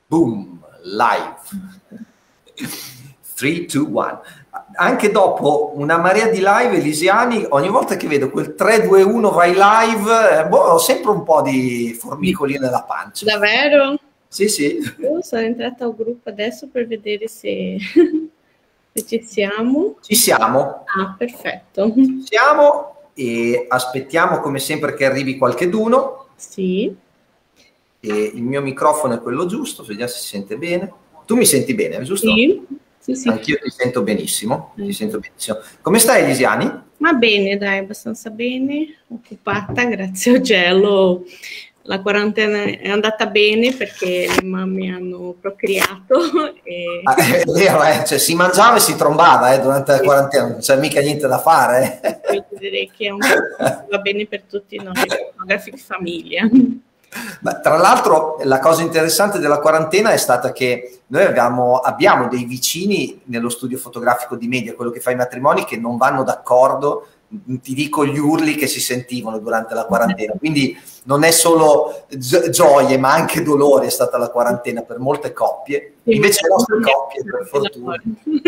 Boom, live. 3, 2, 1. Anche dopo una marea di live elisiani, ogni volta che vedo quel 3, 2, 1 vai live, ho sempre un po' di formicoli nella pancia. Davvero? Sì, sì. Io sono entrata al gruppo adesso per vedere se ci siamo. Ci siamo. Ah, perfetto. Ci siamo e aspettiamo come sempre che arrivi qualcheduno. Sì. E il mio microfono è quello giusto, vediamo se si sente bene. Tu mi senti bene, giusto? Sì. Sì. Anch'io ti sento benissimo. Ti sento benissimo. Come stai, Elisiani? Va bene, dai, abbastanza bene. Occupata, grazie al cielo. La quarantena è andata bene perché le mamme hanno procreato. E... È vero, cioè, si mangiava e si trombava durante la quarantena, non c'è mica niente da fare. Io direi che va bene per tutti noi fotografi di famiglia. Beh, tra l'altro la cosa interessante della quarantena è stata che noi abbiamo dei vicini nello studio fotografico di Media, quello che fa i matrimoni, che non vanno d'accordo, ti dico gli urli che si sentivano durante la quarantena, quindi non è solo gioie ma anche dolore è stata la quarantena per molte coppie, invece le nostre coppie per fortuna.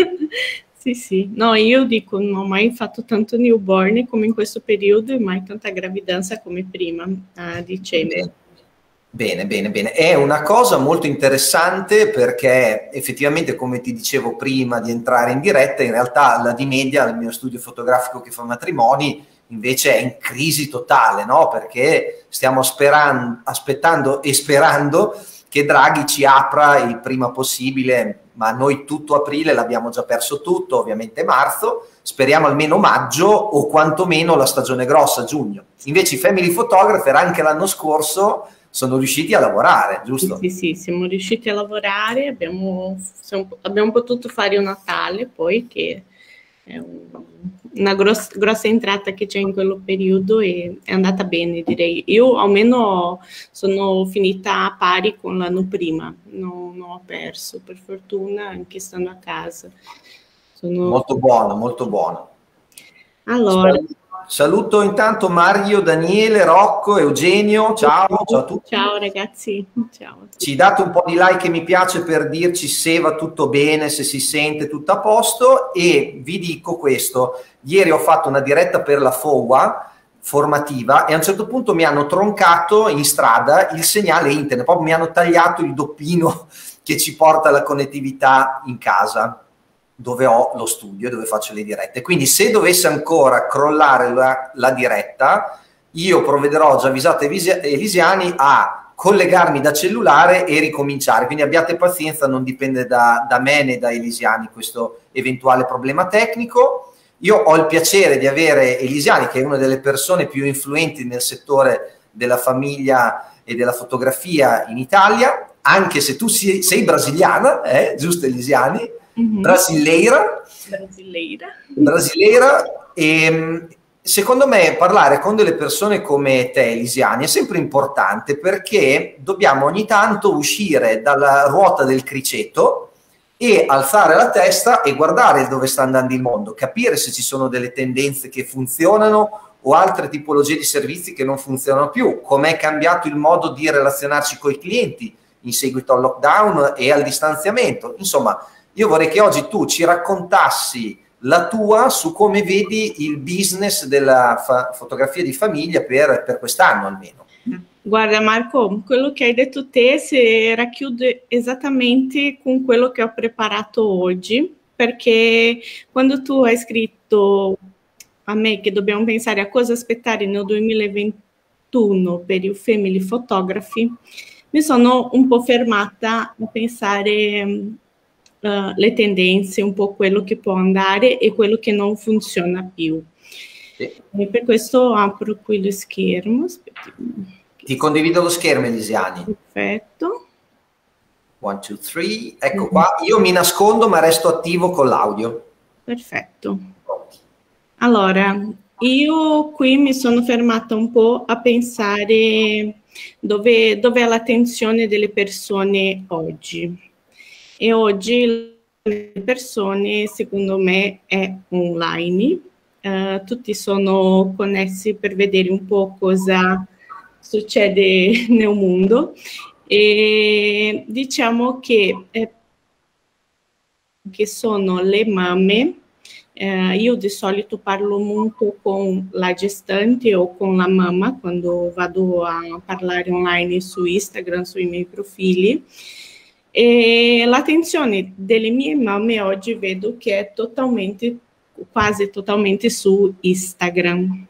Sì, sì, no, io dico non ho mai fatto tanto newborn come in questo periodo e mai tanta gravidanza come prima a dicembre. Bene, bene, bene. È una cosa molto interessante perché effettivamente, come ti dicevo prima di entrare in diretta, in realtà la D-Media, il mio studio fotografico che fa matrimoni, invece è in crisi totale, no? Perché stiamo aspettando e sperando che Draghi ci apra il prima possibile, ma noi tutto aprile l'abbiamo già perso tutto, ovviamente marzo, speriamo almeno maggio o quantomeno la stagione grossa, giugno. Invece i family photographer anche l'anno scorso sono riusciti a lavorare, giusto? Sì, sì, siamo riusciti a lavorare, abbiamo potuto fare un Natale poi che è una grossa entrata che c'è in quello periodo e è andata bene, direi. Io almeno sono finita a pari con l'anno prima, non ho perso per fortuna anche stando a casa. Molto buono, molto buono. Allora, saluto intanto Mario, Daniele, Rocco, Eugenio, ciao a tutti. Ciao ragazzi, ciao. Ci date un po' di like e mi piace per dirci se va tutto bene, se si sente tutto a posto, e vi dico questo, ieri ho fatto una diretta per la FOA formativa e a un certo punto mi hanno troncato in strada il segnale internet, proprio mi hanno tagliato il doppino che ci porta la connettività in casa, dove ho lo studio, dove faccio le dirette. Quindi se dovesse ancora crollare la diretta, io provvederò, già avvisato Elisiani, a collegarmi da cellulare e ricominciare. Quindi abbiate pazienza, non dipende da me né da Elisiani questo eventuale problema tecnico. Io ho il piacere di avere Elisiani, che è una delle persone più influenti nel settore della famiglia e della fotografia in Italia, anche se tu sei brasiliana, giusto Elisiani? Brasileira, e secondo me parlare con delle persone come te, Elisiani, è sempre importante perché dobbiamo ogni tanto uscire dalla ruota del criceto e alzare la testa e guardare dove sta andando il mondo, capire se ci sono delle tendenze che funzionano o altre tipologie di servizi che non funzionano più, com'è cambiato il modo di relazionarci con i clienti in seguito al lockdown e al distanziamento. Insomma, io vorrei che oggi tu ci raccontassi la tua su come vedi il business della fotografia di famiglia per quest'anno almeno. Guarda Marco, quello che hai detto te si racchiude esattamente con quello che ho preparato oggi, perché quando tu hai scritto a me che dobbiamo pensare a cosa aspettare nel 2021 per il Family Photography, mi sono un po' fermata a pensare le tendenze, un po' quello che può andare e quello che non funziona più. Sì. E per questo apro qui lo schermo. Aspetti. Ti condivido lo schermo, Elisiani. Perfetto. 1, 2, 3. Ecco qua. Io mi nascondo ma resto attivo con l'audio. Perfetto. Allora, io qui mi sono fermata un po' a pensare dove è l'attenzione delle persone oggi. E oggi le persone, secondo me, è online. Tutti sono connessi per vedere un po' cosa succede nel mondo E diciamo che sono le mamme. Io di solito parlo molto con la gestante o con la mamma quando vado a parlare online su Instagram, sui miei profili. E l'attenzione delle mie mamme oggi vedo che è quasi totalmente su Instagram.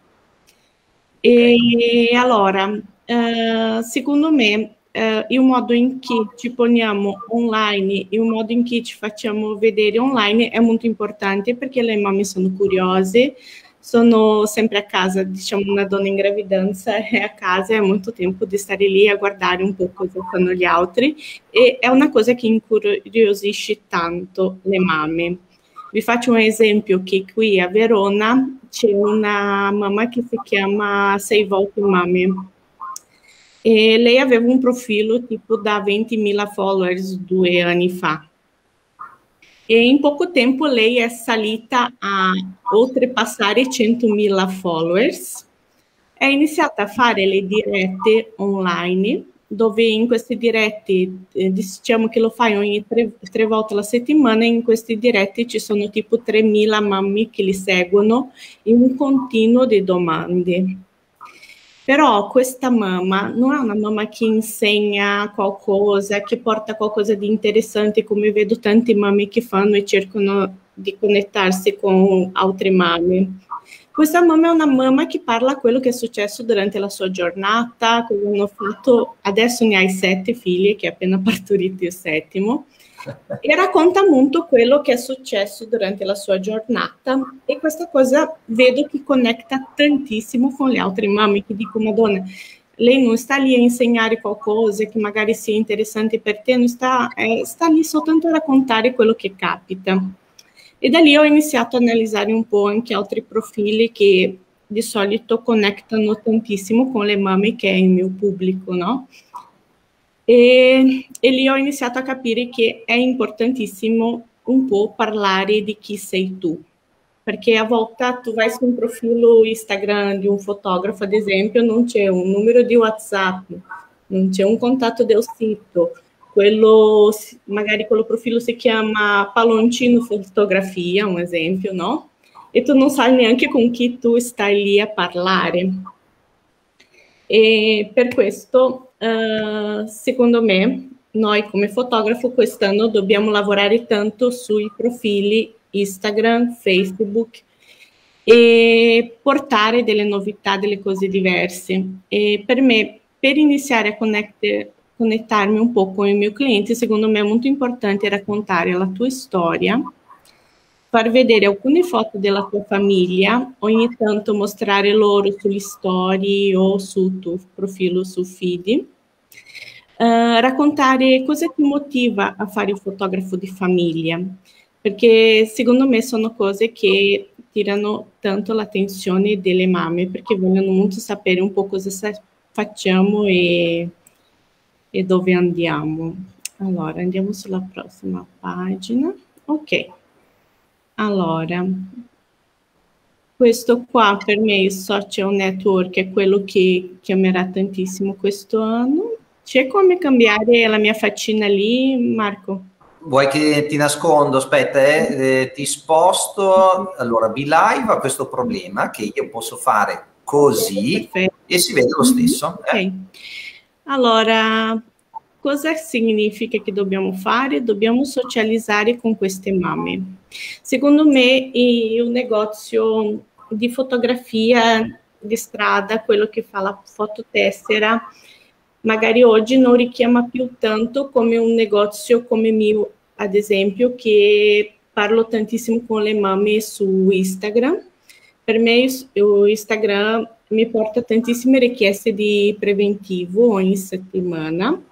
E allora, secondo me, il modo in cui ci poniamo online, il modo in cui ci facciamo vedere online è molto importante perché le mamme sono curiose, sono sempre a casa, diciamo una donna in gravidanza è a casa, è molto tempo di stare lì a guardare un po' cosa fanno gli altri e è una cosa che incuriosisce tanto le mamme. Vi faccio un esempio che qui a Verona c'è una mamma che si chiama 6 volte Mame e lei aveva un profilo tipo da 20.000 followers 2 anni fa e in poco tempo lei è salita a oltrepassare 100.000 followers, è iniziata a fare le dirette online dove in queste dirette, diciamo che lo fai ogni tre volte alla settimana, in queste dirette ci sono tipo 3.000 mamme che li seguono in un continuo di domande. Però questa mamma non è una mamma che insegna qualcosa, che porta qualcosa di interessante, come vedo tante mamme che fanno e cercano di connettersi con altre mamme. Questa mamma è una mamma che parla quello che è successo durante la sua giornata, cosa hanno fatto, adesso ne hai 7 figli, che è appena partorito il 7º, e racconta molto quello che è successo durante la sua giornata e questa cosa vedo che connetta tantissimo con le altre mamme che dico, Madonna, lei non sta lì a insegnare qualcosa che magari sia interessante per te, non sta lì soltanto a raccontare quello che capita. E da lì ho iniziato a analizzare un po' anche altri profili che di solito connectano tantissimo con le mamme che è il mio pubblico, no? E lì ho iniziato a capire che è importantissimo un po' parlare di chi sei tu, perché a volte tu vai su un profilo Instagram di un fotografo, ad esempio, non c'è un numero di WhatsApp, non c'è un contatto del sito, magari quello profilo si chiama Paloncino Fotografia, un esempio, no? E tu non sai neanche con chi tu stai lì a parlare. E per questo, secondo me, noi come fotografo quest'anno dobbiamo lavorare tanto sui profili Instagram, Facebook e portare delle novità, delle cose diverse. E per me, per iniziare a connettermi un po' con i miei clienti, secondo me è molto importante raccontare la tua storia, far vedere alcune foto della tua famiglia, ogni tanto mostrare loro sulle storie o sul tuo profilo su feed, raccontare cosa ti motiva a fare il fotografo di famiglia, perché secondo me sono cose che tirano tanto l'attenzione delle mamme, perché vogliono molto sapere un po' cosa facciamo e dove andiamo. Allora, andiamo sulla prossima pagina. Ok. Allora, questo qua per me il social network è quello che chiamerà tantissimo questo anno. C'è come cambiare la mia faccina lì, Marco? Vuoi che ti nascondo? Aspetta, ti sposto. Allora, BeLive ha questo problema che io posso fare così. Perfetto. E si vede lo stesso. Ok. Allora, cosa significa che dobbiamo fare? Dobbiamo socializzare con queste mamme. Secondo me un negozio di fotografia di strada, quello che fa la fototessera, magari oggi non richiama più tanto come un negozio come mio, ad esempio, che parlo tantissimo con le mamme su Instagram. Per me Instagram mi porta tantissime richieste di preventivo ogni settimana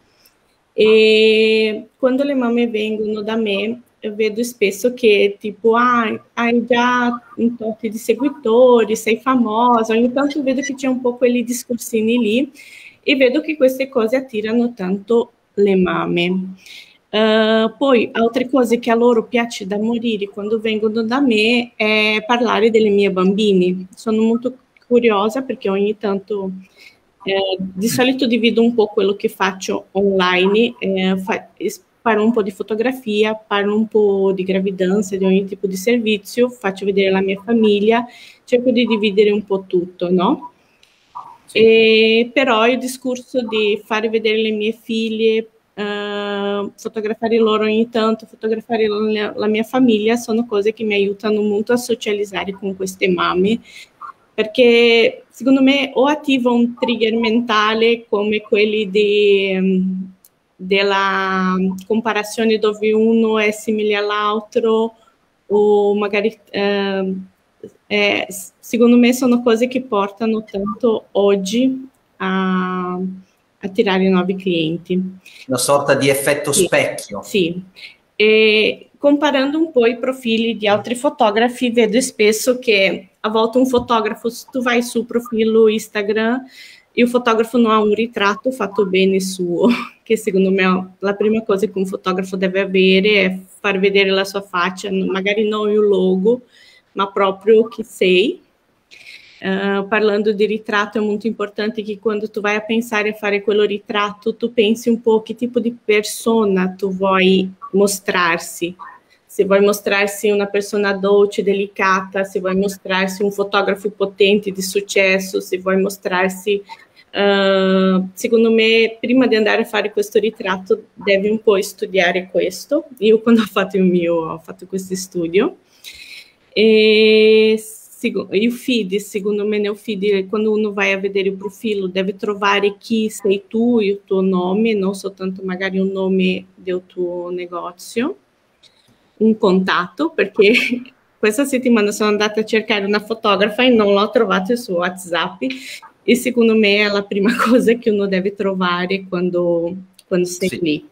e quando le mamme vengono da me vedo spesso che tipo hai già un tot di seguitori, sei famosa, ogni tanto vedo che c'è un po' quelli discorsini lì e vedo che queste cose attirano tanto le mamme. Poi altre cose che a loro piace da morire quando vengono da me è parlare delle mie bambine. Sono molto curiosa perché ogni tanto Di solito divido un po' quello che faccio online, parlo un po' di fotografia, parlo un po' di gravidanza, di ogni tipo di servizio, faccio vedere la mia famiglia, cerco di dividere un po' tutto, no? Sì. Però il discorso di fare vedere le mie figlie, fotografare loro ogni tanto, fotografare la mia famiglia, sono cose che mi aiutano molto a socializzare con queste mamme, perché secondo me o attiva un trigger mentale come quelli della comparazione dove uno è simile all'altro, o magari secondo me sono cose che portano tanto oggi a attirare nuovi clienti. Una sorta di effetto specchio. Sì, e comparando un po' i profili di altri fotografi, vedo spesso che a volte un fotografo, se tu vai sul profilo Instagram, il fotografo non ha un ritratto fatto bene suo, che secondo me la prima cosa che un fotografo deve avere è far vedere la sua faccia, magari non il logo, ma proprio chi sei. Parlando di ritratto, è molto importante che quando tu vai a pensare a fare quello ritratto, tu pensi un po' che tipo di persona tu vuoi mostrarsi. Se vuoi mostrarsi una persona dolce, delicata, se vuoi mostrarsi un fotografo potente, di successo, se vuoi mostrarsi... secondo me, prima di andare a fare questo ritratto, devi un po' studiare questo. Io quando ho fatto il mio, ho fatto questo studio. E il feed, secondo me nel feed, quando uno vai a vedere il profilo, deve trovare chi sei tu, il tuo nome, non soltanto magari un nome del tuo negozio, un contatto, perché questa settimana sono andata a cercare una fotografa e non l'ho trovata su WhatsApp, e secondo me è la prima cosa che uno deve trovare quando sei lì.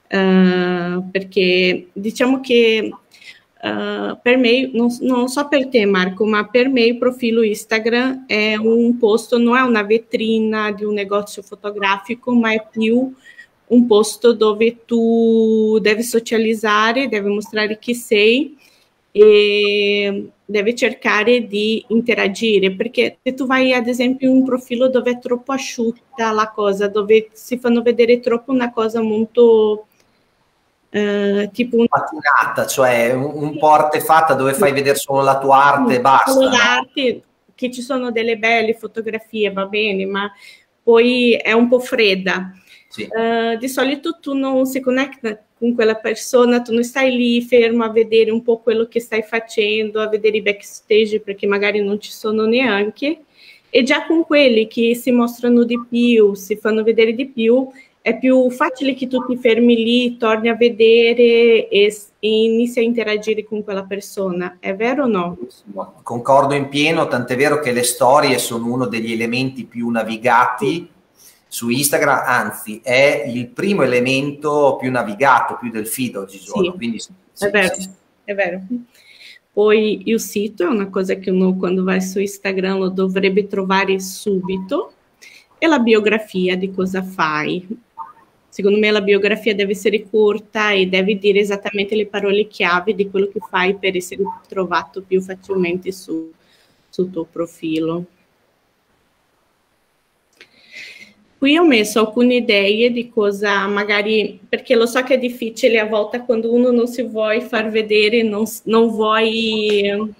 Perché diciamo che per me, non so per te Marco, ma per me il profilo Instagram è un posto, non è una vetrina di un negozio fotografico, ma è più un posto dove tu devi socializzare, devi mostrare chi sei e devi cercare di interagire, perché se tu vai ad esempio in un profilo dove è troppo asciutta la cosa, dove si fanno vedere troppo una cosa molto... tipo patinata, cioè un po' artefatta dove fai vedere solo la tua arte e basta. Solo l'arte, che ci sono delle belle fotografie, va bene, ma poi è un po' fredda. Sì. Di solito tu non si connetta con quella persona, tu non stai lì fermo a vedere un po' quello che stai facendo, a vedere i backstage, perché magari non ci sono neanche, e già con quelli che si mostrano di più, si fanno vedere di più, è più facile che tu ti fermi lì, torni a vedere e inizi a interagire con quella persona, è vero o no? Concordo in pieno, tant'è vero che le storie sono uno degli elementi più navigati su Instagram, anzi è il primo elemento più navigato, più del feed oggigiorno. Sì, quindi, è vero, è vero. Poi il sito è una cosa che uno quando vai su Instagram lo dovrebbe trovare subito, e la biografia di cosa fai. Secondo me la biografia deve essere corta e devi dire esattamente le parole chiave di quello che fai per essere trovato più facilmente sul tuo profilo. Qui ho messo alcune idee di cosa magari, perché lo so che è difficile a volte quando uno non si vuole far vedere, non vuoi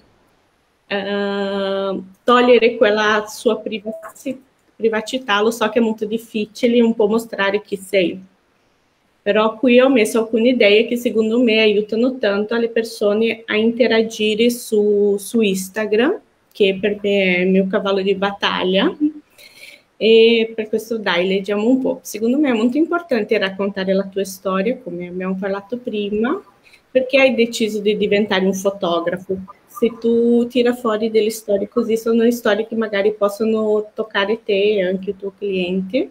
togliere quella sua privacità, lo so che è molto difficile un po' mostrare chi sei, però qui ho messo alcune idee che secondo me aiutano tanto alle persone a interagire su Instagram, che per me è il mio cavallo di battaglia, e per questo dai, leggiamo un po'. Secondo me è molto importante raccontare la tua storia, come abbiamo parlato prima, perché hai deciso di diventare un fotografo. Se tu tira fuori delle storie così, sono le storie che magari possono toccare te e anche il tuo cliente.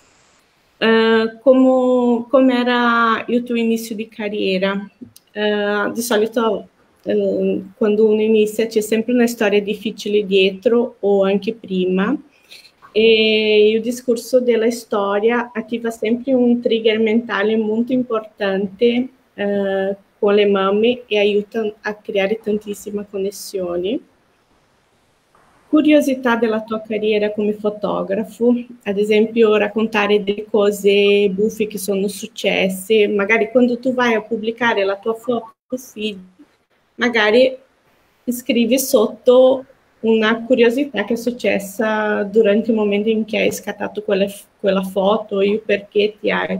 Come era il tuo inizio di carriera? Di solito quando uno inizia c'è sempre una storia difficile dietro o anche prima, e il discorso della storia attiva sempre un trigger mentale molto importante con le mamme e aiuta a creare tantissime connessioni. curiosità della tua carriera come fotografo, ad esempio raccontare delle cose buffe che sono successe, magari quando tu vai a pubblicare la tua foto su feed, magari scrivi sotto una curiosità che è successa durante il momento in cui hai scattato quella foto e perché ti hai...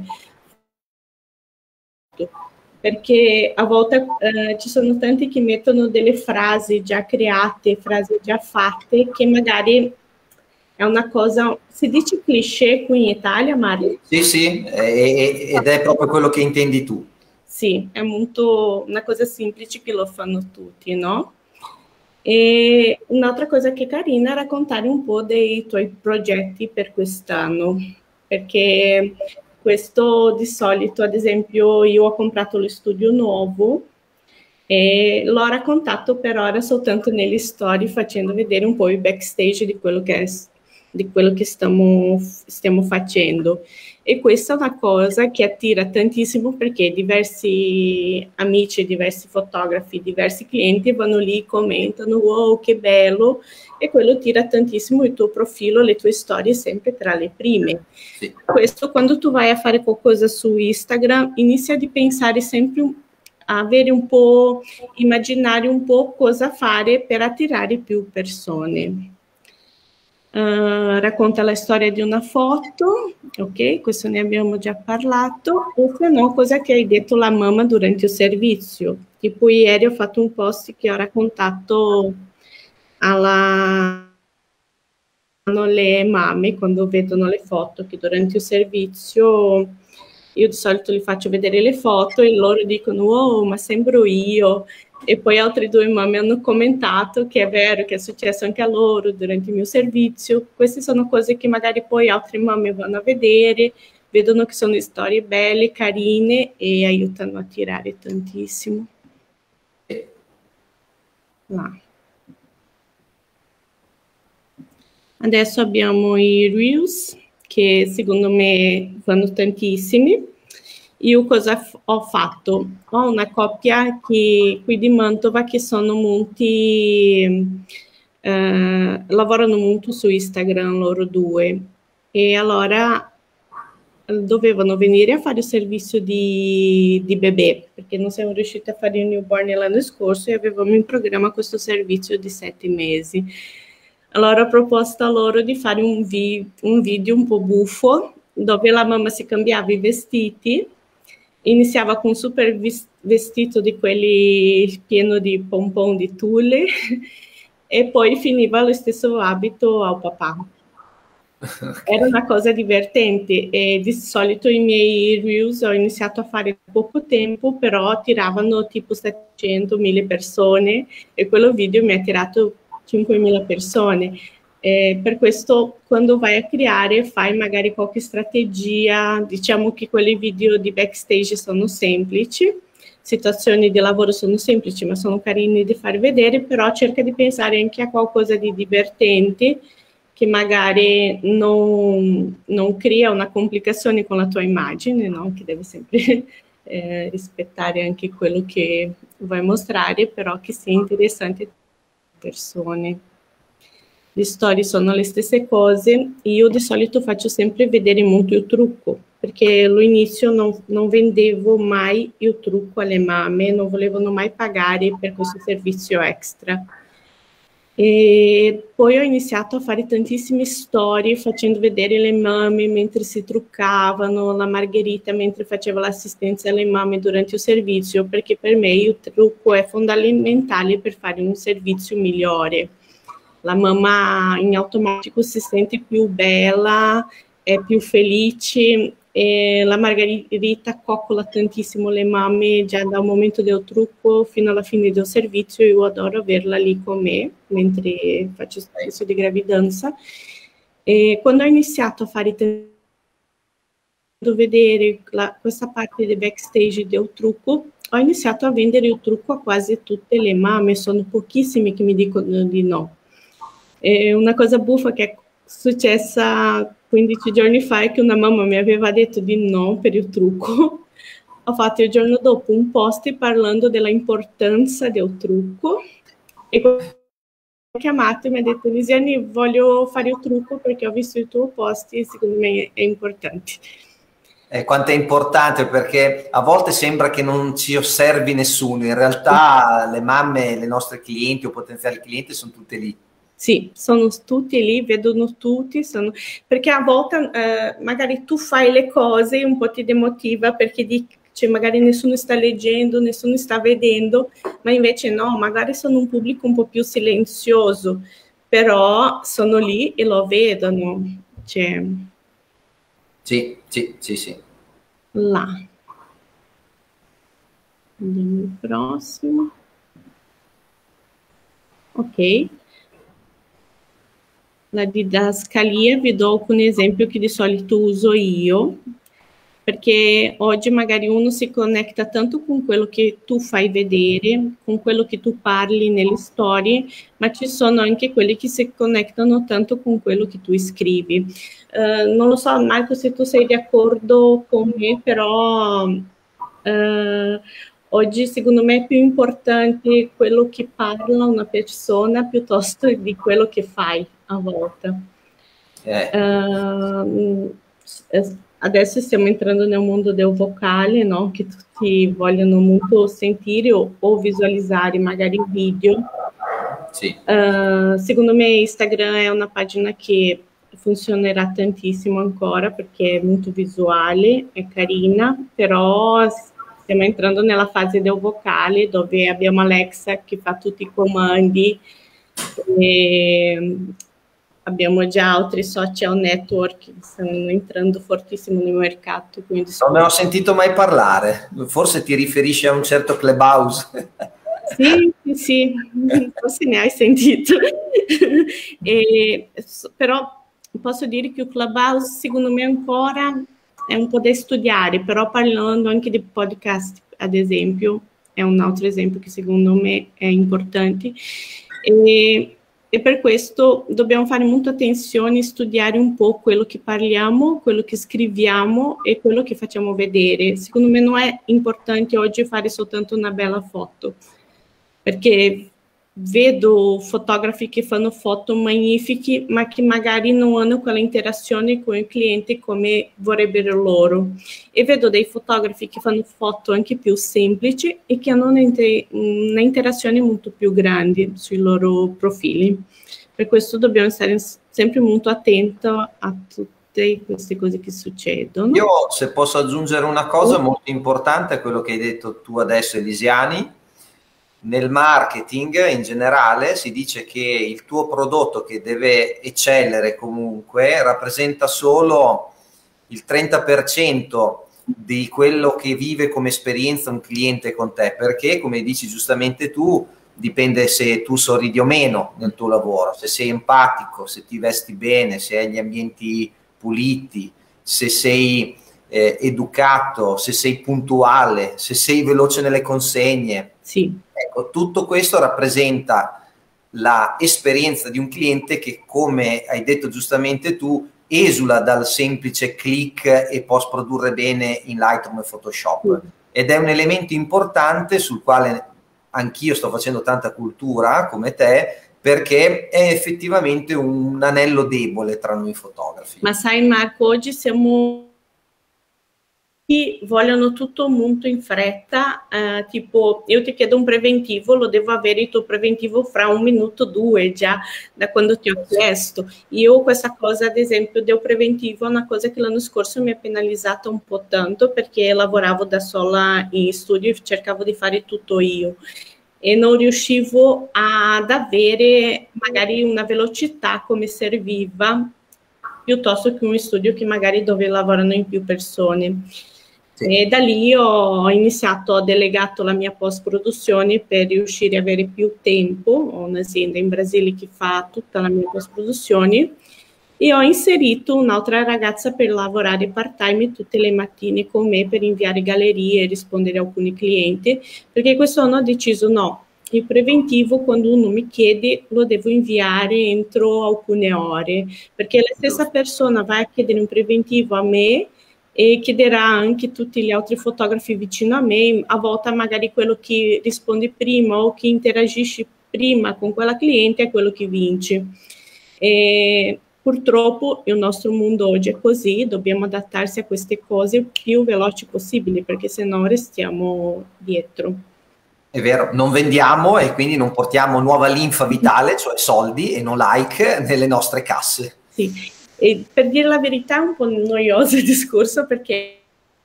Perché a volte ci sono tanti che mettono delle frasi già create, frasi già fatte, che magari è una cosa, si dice cliché qui in Italia, Mario? Sì, sì, ed è proprio quello che intendi tu. Sì, è molto una cosa semplice che lo fanno tutti, no? E un'altra cosa che è carina è raccontare un po' dei tuoi progetti per quest'anno, perché questo di solito, ad esempio, io ho comprato lo studio nuovo e l'ho raccontato per ora soltanto nelle storie, facendo vedere un po' i backstage di quello che stiamo facendo. E questa è una cosa che attira tantissimo perché diversi amici, diversi fotografi, diversi clienti vanno lì, commentano, wow, che bello, e quello tira tantissimo il tuo profilo, le tue storie sempre tra le prime. Sì. Questo quando tu vai a fare qualcosa su Instagram, inizia a pensare sempre a avere un po', immaginare un po' cosa fare per attirare più persone. Racconta la storia di una foto, ok, questo ne abbiamo già parlato, o se no cosa che hai detto la mamma durante il servizio, tipo ieri ho fatto un post che ho raccontato le mamme quando vedono le foto, che durante il servizio io di solito li faccio vedere le foto e loro dicono oh ma sembro io, e poi altre due mamme hanno commentato che è vero che è successo anche a loro durante il mio servizio. Queste sono cose che magari poi altre mamme vanno a vedere, vedono che sono storie belle, carine e aiutano a tirare tantissimo. Là. Adesso abbiamo i Reels, che secondo me vanno tantissimi. Io cosa ho fatto? Ho una coppia qui di Mantova che sono lavorano molto su Instagram loro due, e allora dovevano venire a fare il servizio di bebè, perché non siamo riusciti a fare il newborn l'anno scorso e avevamo in programma questo servizio di 7 mesi. Allora ho proposto a loro di fare un video un po' buffo, dove la mamma si cambiava i vestiti, iniziava con un super vestito di quelli pieno di pompon di tulle e poi finiva lo stesso abito al papà. Okay. Era una cosa divertente e di solito i miei reels ho iniziato a fare poco tempo, però attiravano tipo 700.000 persone e quello video mi ha attirato 5.000 persone. Per questo quando vai a creare fai magari qualche strategia, diciamo che quelli video di backstage sono semplici, situazioni di lavoro sono semplici ma sono carini di far vedere, però cerca di pensare anche a qualcosa di divertente che magari non crea una complicazione con la tua immagine, no? Che deve sempre rispettare anche quello che vuoi mostrare, però che sia interessante per le persone. Le storie sono le stesse cose. Io di solito faccio sempre vedere molto il trucco, perché all'inizio non vendevo mai il trucco alle mamme, non volevano mai pagare per questo servizio extra. E poi ho iniziato a fare tantissime storie facendo vedere le mamme mentre si truccavano, la Margherita mentre faceva l'assistenza alle mamme durante il servizio, perché per me il trucco è fondamentale per fare un servizio migliore. La mamma in automatico si sente più bella, è più felice, e la Margherita coccola tantissimo le mamme già dal momento del trucco fino alla fine del servizio. Io adoro averla lì con me mentre faccio il servizio di gravidanza. E quando ho iniziato a fare vedere questa parte del backstage del trucco, ho iniziato a vendere il trucco a quasi tutte le mamme, sono pochissime che mi dicono di no. E una cosa buffa che è successa 15 giorni fa è che una mamma mi aveva detto di no per il trucco. Ho fatto il giorno dopo un post parlando della importanza del trucco e chiamato e mi ha detto: Lisiane, voglio fare il trucco perché ho visto il tuo post e secondo me è importante. Quanto è importante, perché a volte sembra che non ci osservi nessuno, in realtà le mamme, le nostre clienti o potenziali clienti sono tutte lì. Sì, sono tutti lì, vedono tutti, perché a volte magari tu fai le cose e un po' ti demotiva perché cioè, magari nessuno sta leggendo, nessuno sta vedendo, ma invece no, magari sono un pubblico un po' più silenzioso, però sono lì e lo vedono. Cioè, Sì, sì, sì, sì. Là. Andiamo al prossimo. Ok. La didascalia, vi do alcuni esempi che di solito uso io, perché oggi magari uno si connetta tanto con quello che tu fai vedere, con quello che tu parli nelle storie, ma ci sono anche quelli che si connettano tanto con quello che tu scrivi. Non lo so, Marco, se tu sei d'accordo con me, però oggi secondo me è più importante quello che parla una persona piuttosto di quello che fai a volte. Adesso stiamo entrando nel mondo del vocale, no? Che tutti vogliono molto sentire o visualizzare magari il video. Sì. Secondo me Instagram è una pagina che funzionerà tantissimo ancora perché è molto visuale, è carina, però stiamo entrando nella fase del vocale dove abbiamo Alexa che fa tutti i comandi e abbiamo già altri social network che stanno entrando fortissimo nel mercato. Quindi non ne ho sentito mai parlare, forse ti riferisci a un certo Clubhouse. Sì, sì, forse ne hai sentito. Però posso dire che il Clubhouse secondo me ancora è un po' da studiare, però parlando anche di podcast, ad esempio, è un altro esempio che secondo me è importante. E per questo dobbiamo fare molta attenzione, studiare un po' quello che parliamo, quello che scriviamo e quello che facciamo vedere. Secondo me non è importante oggi fare soltanto una bella foto, perché vedo fotografi che fanno foto magnifiche, ma che magari non hanno quella interazione con il cliente come vorrebbero loro. E vedo dei fotografi che fanno foto anche più semplici e che hanno un'interazione molto più grande sui loro profili. Per questo dobbiamo stare sempre molto attenti a tutte queste cose che succedono. Io, se posso aggiungere una cosa molto importante a quello che hai detto tu adesso, Elisiani, nel marketing in generale si dice che il tuo prodotto, che deve eccellere comunque, rappresenta solo il 30% di quello che vive come esperienza un cliente con te, perché, come dici giustamente tu, dipende se tu sorridi o meno nel tuo lavoro, se sei empatico, se ti vesti bene, se hai gli ambienti puliti, se sei educato, se sei puntuale, se sei veloce nelle consegne. Sì. Ecco, tutto questo rappresenta la esperienza di un cliente che, come hai detto giustamente tu, esula dal semplice click e post produrre bene in Lightroom e Photoshop. Ed è un elemento importante sul quale anch'io sto facendo tanta cultura come te, perché è effettivamente un anello debole tra noi fotografi. Ma sai, Marco, oggi siamo vogliono tutto molto in fretta, tipo io ti chiedo un preventivo, lo devo avere il tuo preventivo fra 1 minuto, 2 già da quando ti ho chiesto. Io questa cosa, ad esempio, del preventivo è una cosa che l'anno scorso mi ha penalizzata un po' tanto perché lavoravo da sola in studio e cercavo di fare tutto io e non riuscivo ad avere magari una velocità come serviva piuttosto che uno studio che magari dove lavorano in più persone. E da lì ho iniziato, ho delegato la mia post-produzione per riuscire ad avere più tempo. Ho un'azienda in Brasile che fa tutta la mia post-produzione e ho inserito un'altra ragazza per lavorare part-time tutte le mattine con me per inviare gallerie e rispondere a alcuni clienti, perché quest'anno ho deciso no, il preventivo quando uno mi chiede lo devo inviare entro alcune ore, perché la stessa persona va a chiedere un preventivo a me e chiederà anche a tutti gli altri fotografi vicino a me, a volte magari quello che risponde prima o che interagisce prima con quella cliente è quello che vince. E purtroppo il nostro mondo oggi è così, dobbiamo adattarsi a queste cose più veloci possibili, perché se no restiamo dietro. È vero, non vendiamo e quindi non portiamo nuova linfa vitale, cioè soldi e no like, nelle nostre casse. Sì, e per dire la verità è un po' noioso il discorso, perché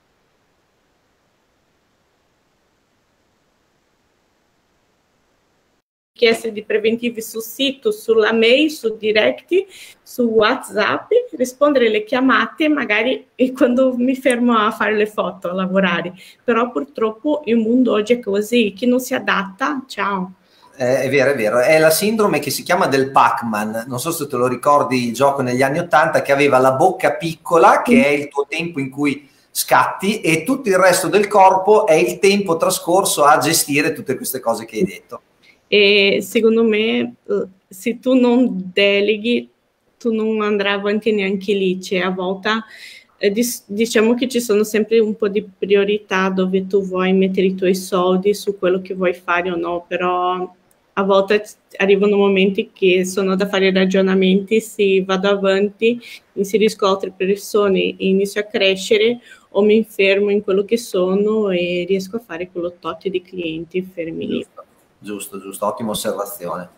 richieste di preventivi sul sito, sulla mail, su direct, su WhatsApp, rispondere alle chiamate magari e quando mi fermo a fare le foto, a lavorare. Però purtroppo il mondo oggi è così, chi non si adatta, ciao. È vero, è la sindrome che si chiama del Pac-Man, non so se te lo ricordi, il gioco negli anni '80 che aveva la bocca piccola, che è il tuo tempo in cui scatti, e tutto il resto del corpo è il tempo trascorso a gestire tutte queste cose che hai detto. E secondo me se tu non deleghi tu non andrai avanti neanche lì, cioè a volte diciamo che ci sono sempre un po' di priorità dove tu vuoi mettere i tuoi soldi su quello che vuoi fare o no, però a volte arrivano momenti che sono da fare ragionamenti, se vado avanti, inserisco altre persone e inizio a crescere, o mi fermo in quello che sono e riesco a fare quello tot di clienti fermi lì. Giusto, ottima osservazione.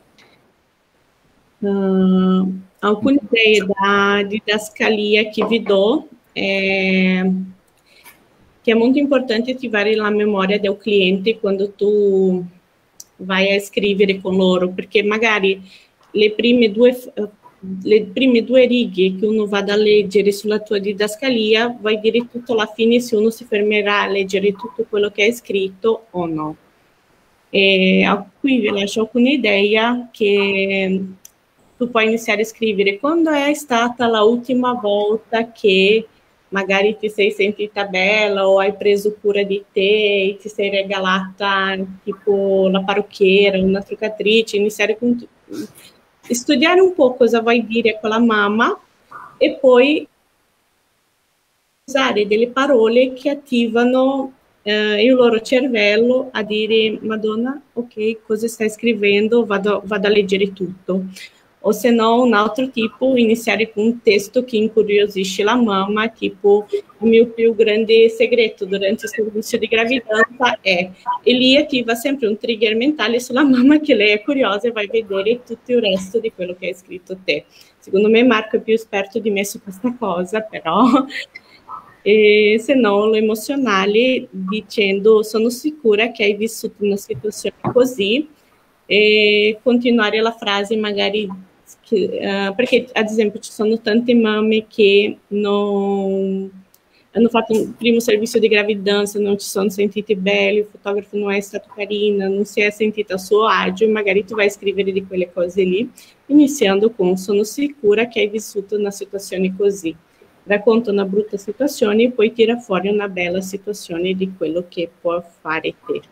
Alcune idee da didascalia che vi do è che è molto importante attivare la memoria del cliente quando tu vai a scrivere con loro, perché magari le prime due righe che uno va a leggere sulla tua didascalia, vai dire tutto alla fine se uno si fermerà a leggere tutto quello che hai scritto o no. E qui vi lascio alcune idee che tu puoi iniziare a scrivere quando è stata l'ultima volta che magari ti sei sentita bella o hai preso cura di te e ti sei regalata tipo la parrucchiera, una truccatrice, iniziare con studiare un po' cosa vuoi dire con la mamma e poi usare delle parole che attivano il loro cervello a dire Madonna, ok, cosa stai scrivendo? Vado a leggere tutto. O se no, un altro tipo, iniziare con un testo che incuriosisce la mamma, tipo il mio più grande segreto durante il servizio di gravidanza è, e lì attiva sempre un trigger mentale sulla mamma che lei è curiosa e vai a vedere tutto il resto di quello che hai scritto te. Secondo me Marco è più esperto di me su questa cosa, però e se no lo emozionale dicendo sono sicura che hai vissuto una situazione così e continuare la frase magari perché ad esempio ci sono tante mamme che non hanno fatto un primo servizio di gravidanza, non ci sono sentite belle, il fotografo non è stato carino, non si è sentita a suo agio e magari tu vai a scrivere di quelle cose lì iniziando con sono sicura che hai vissuto una situazione così. Racconta una brutta situazione e poi tira fuori una bella situazione di quello che può fare te.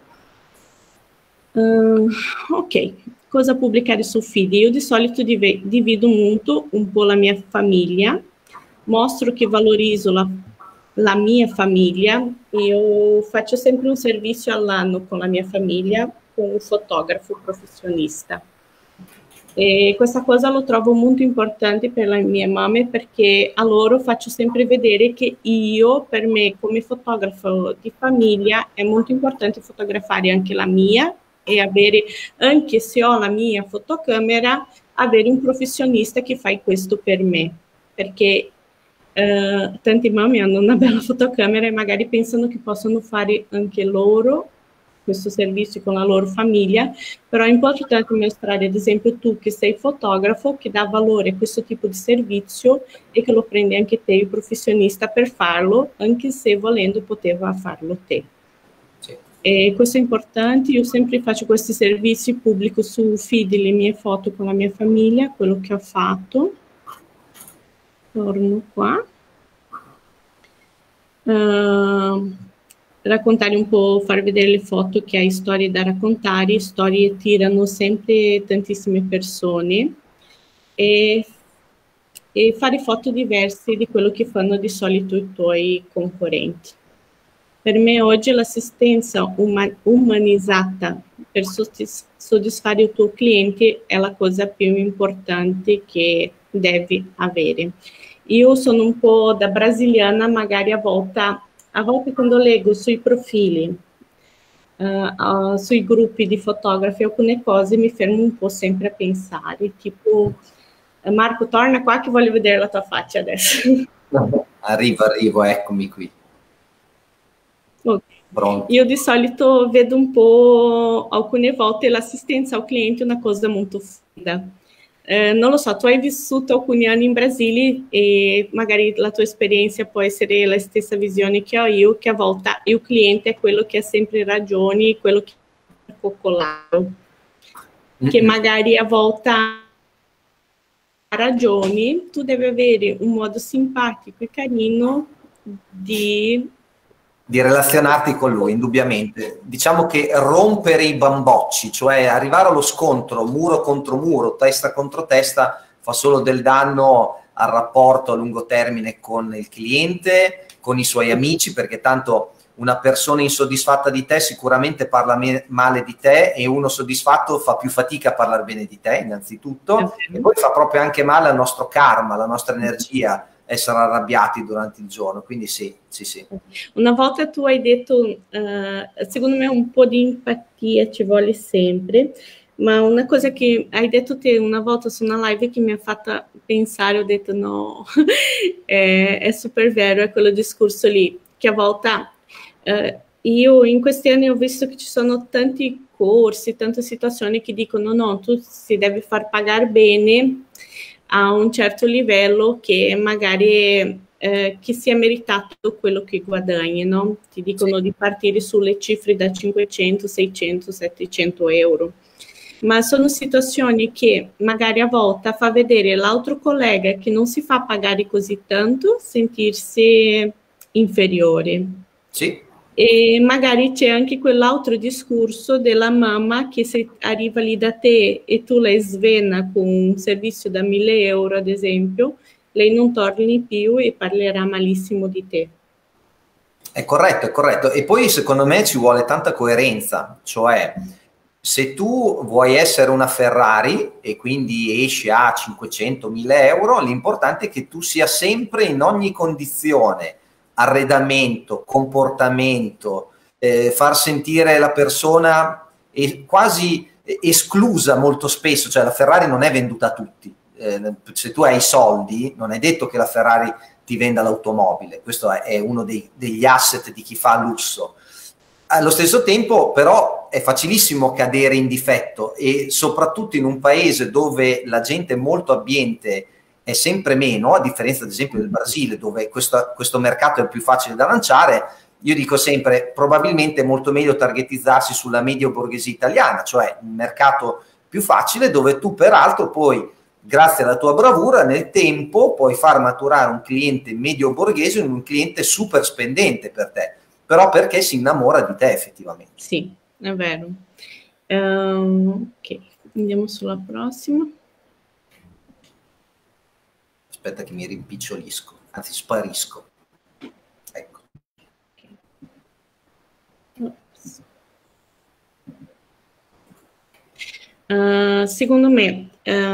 Ok, cosa pubblicare su feed? Io di solito divido molto un po' la mia famiglia, mostro che valorizzo la mia famiglia. Io faccio sempre un servizio all'anno con la mia famiglia, con un fotografo professionista. E questa cosa lo trovo molto importante per le mie mamme perché a loro faccio sempre vedere che io, per me come fotografo di famiglia, è molto importante fotografare anche la mia e avere, anche se ho la mia fotocamera, avere un professionista che fa questo per me, perché tante mamme hanno una bella fotocamera e magari pensano che possono fare anche loro questo servizio con la loro famiglia, però è importante mostrare, ad esempio, tu che sei fotografo, che dà valore a questo tipo di servizio e che lo prendi anche te, il professionista, per farlo, anche se volendo poteva farlo te. Sì. E questo è importante, io sempre faccio questi servizi, pubblico su feed le mie foto con la mia famiglia, quello che ho fatto. Torno qua. Raccontare un po', far vedere le foto che hai storie da raccontare, storie tirano sempre tantissime persone e fare foto diverse di quello che fanno di solito i tuoi concorrenti. Per me oggi l'assistenza umanizzata per soddisfare il tuo cliente è la cosa più importante che devi avere. Io sono un po' da brasiliana, magari a volte quando leggo sui profili, sui gruppi di fotografi, alcune cose mi fermo un po' sempre a pensare, tipo, Marco, torna qua che voglio vedere la tua faccia adesso. Arrivo, eccomi qui. Okay. Io di solito vedo un po', alcune volte, l'assistenza al cliente è una cosa molto fredda. Non lo so, tu hai vissuto alcuni anni in Brasile e magari la tua esperienza può essere la stessa visione che ho io, che a volte il cliente è quello che ha sempre ragioni, quello che è coccolato, che magari a volte ha ragioni, tu devi avere un modo simpatico e carino di relazionarti con lui, indubbiamente. Diciamo che rompere i bambocci, cioè arrivare allo scontro muro contro muro, testa contro testa, fa solo del danno al rapporto a lungo termine con il cliente, con i suoi amici, perché tanto una persona insoddisfatta di te sicuramente parla male di te, e uno soddisfatto fa più fatica a parlare bene di te, innanzitutto, e poi fa proprio anche male al nostro karma, alla nostra energia, essere arrabbiati durante il giorno. Quindi sì. Una volta tu hai detto, secondo me un po' di empatia ci vuole sempre, ma una cosa che hai detto te una volta su una live che mi ha fatta pensare, ho detto no, è super vero, è quello discorso lì, che a volte io in questi anni ho visto che ci sono tanti corsi, tante situazioni che dicono no, tu si devi far pagare bene a un certo livello che magari che sia meritato quello che guadagni, no? Ti dicono di partire sulle cifre da 500, 600, 700 euro. Ma sono situazioni che magari a volte fa vedere l'altro collega che non si fa pagare così tanto sentirsi inferiore. Sì. E magari c'è anche quell'altro discorso della mamma che se arriva lì da te e tu lei svena con un servizio da 1.000 euro, ad esempio, lei non torni più e parlerà malissimo di te. È corretto. E poi secondo me ci vuole tanta coerenza, cioè se tu vuoi essere una Ferrari e quindi esci a 500.000 euro, l'importante è che tu sia sempre in ogni condizione, arredamento, comportamento, far sentire la persona quasi esclusa molto spesso, cioè la Ferrari non è venduta a tutti, se tu hai i soldi non è detto che la Ferrari ti venda l'automobile, questo è uno degli asset di chi fa lusso. Allo stesso tempo però è facilissimo cadere in difetto, e soprattutto in un paese dove la gente molto abbiente è sempre meno, a differenza ad esempio del Brasile, dove questo mercato è più facile da lanciare. Io dico sempre, probabilmente è molto meglio targetizzarsi sulla medio borghesia italiana, cioè un mercato più facile dove tu peraltro poi, grazie alla tua bravura, nel tempo puoi far maturare un cliente medio borghese in un cliente super spendente per te, però perché si innamora di te effettivamente. Sì, è vero. Ok, andiamo sulla prossima. Aspetta che mi rimpicciolisco, anzi sparisco. Ecco. Secondo me,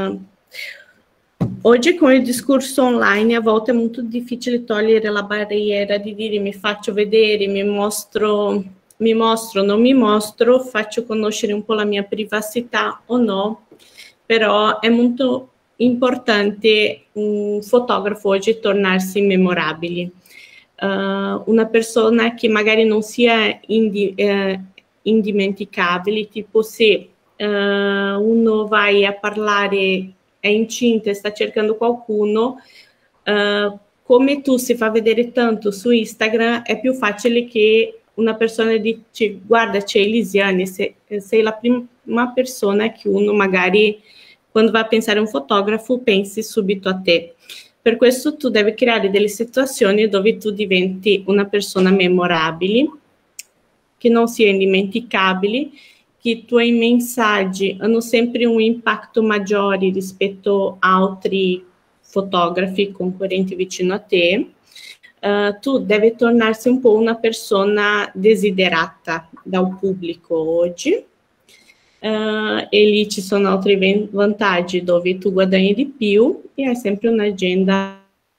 oggi con il discorso online a volte è molto difficile togliere la barriera di dire mi faccio vedere, mi mostro, non mi mostro, faccio conoscere un po' la mia privacidà o no, però è molto importante un fotografo oggi tornarsi memorabili. Una persona che magari non sia indimenticabile, tipo se uno vai a parlare, è incinta e sta cercando qualcuno, come tu si fa vedere tanto su Instagram, è più facile che una persona dice guarda c'è Elisiane, sei la prima persona che uno magari quando va a pensare a un fotografo pensi subito a te. Per questo tu devi creare delle situazioni dove tu diventi una persona memorabile, che non sia indimenticabile, che i tuoi messaggi hanno sempre un impatto maggiore rispetto a altri fotografi concorrenti vicino a te. Tu devi tornarsi un po' una persona desiderata dal pubblico oggi. e lì ci sono altri vantaggi dove tu guadagni di più e hai sempre un'agenda.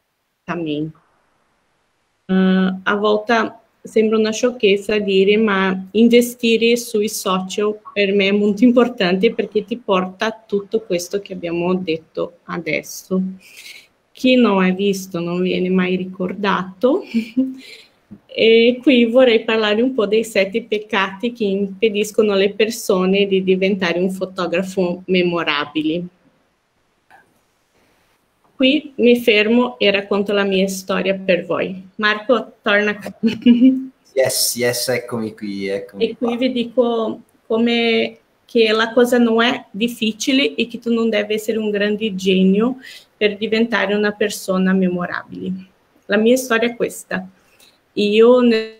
A volte sembra una sciocchezza dire, ma investire sui social per me è molto importante perché ti porta a tutto questo che abbiamo detto adesso. Chi non ha visto non viene mai ricordato. E qui vorrei parlare un po' dei 7 peccati che impediscono alle persone di diventare un fotografo memorabile. Qui mi fermo e racconto la mia storia per voi. Marco, torna qui. Yes, eccomi qui. E qui vi dico come che la cosa non è difficile e che tu non devi essere un grande genio per diventare una persona memorabile. La mia storia è questa. Io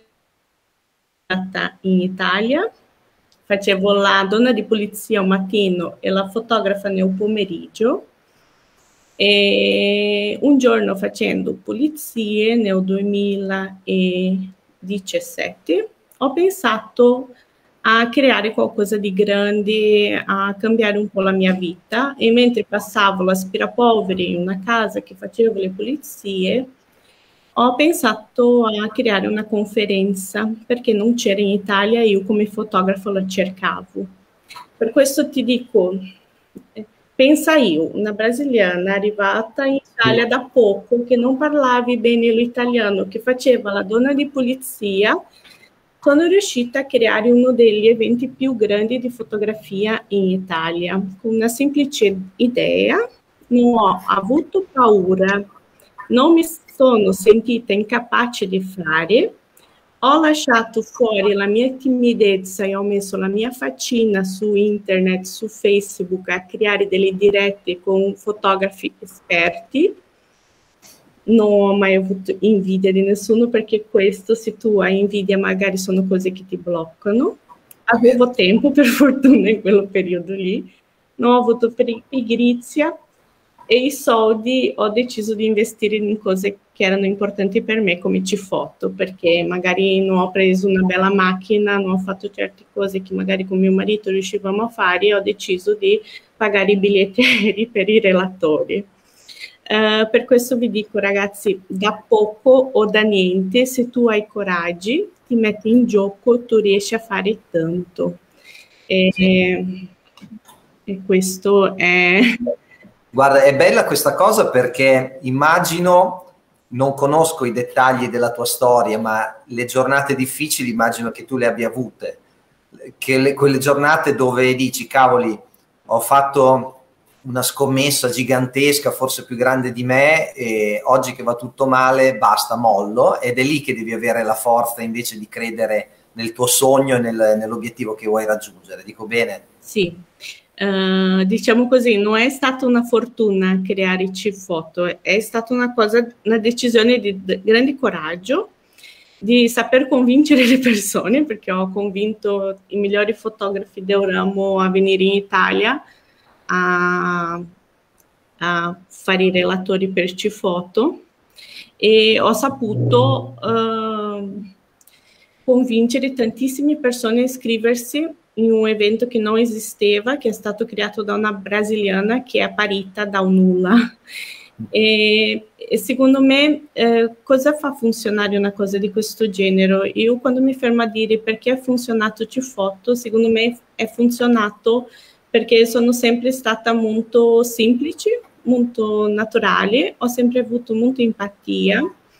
nata in Italia, facevo la donna di polizia al mattino e la fotografa nel pomeriggio. E un giorno facendo pulizie nel 2017 ho pensato a creare qualcosa di grande, a cambiare un po' la mia vita, e mentre passavo l'aspirapolvere in una casa che facevo le pulizie ho pensato a creare una conferenza perché non c'era in Italia e io come fotografo la cercavo. Per questo ti dico, pensa io, una brasiliana arrivata in Italia da poco, che non parlavi bene l'italiano, che faceva la donna di polizia, sono riuscita a creare uno degli eventi più grandi di fotografia in Italia. Con una semplice idea, non ho avuto paura, non mi sono sentita incapace di fare, ho lasciato fuori la mia timidezza e ho messo la mia faccina su internet, su Facebook, a creare delle dirette con fotografi esperti. Non ho mai avuto invidia di nessuno, perché questo, se tu hai invidia, magari sono cose che ti bloccano. Avevo tempo, per fortuna, in quel periodo lì. Non ho avuto pigrizia e i soldi ho deciso di investire in cose che erano importanti per me, come Cifoto, perché magari non ho preso una bella macchina, non ho fatto certe cose che magari con mio marito riuscivamo a fare, e ho deciso di pagare i biglietti aerei per i relatori. Per questo vi dico, ragazzi, da poco o da niente, se tu hai coraggio, ti metti in gioco, tu riesci a fare tanto. E questo è... Guarda, è bella questa cosa perché immagino, non conosco i dettagli della tua storia, ma le giornate difficili immagino che tu le abbia avute. Quelle giornate dove dici, cavoli, ho fatto una scommessa gigantesca, forse più grande di me, e oggi che va tutto male, basta, mollo, ed è lì che devi avere la forza invece di credere nel tuo sogno e nell'obiettivo che vuoi raggiungere. Dico bene? Sì. Diciamo così, non è stata una fortuna creare Cifoto, è stata una decisione di grande coraggio, di saper convincere le persone, perché ho convinto i migliori fotografi del ramo a venire in Italia a fare i relatori per Cifoto, e ho saputo convincere tantissime persone a iscriversi in un evento che non esisteva, che è stato creato da una brasiliana che è apparita da un nulla. E secondo me cosa fa funzionare una cosa di questo genere? Io quando mi fermo a dire perché ha funzionato Cifoto, secondo me è funzionato perché sono sempre stata molto semplice, molto naturale, ho sempre avuto molta empatia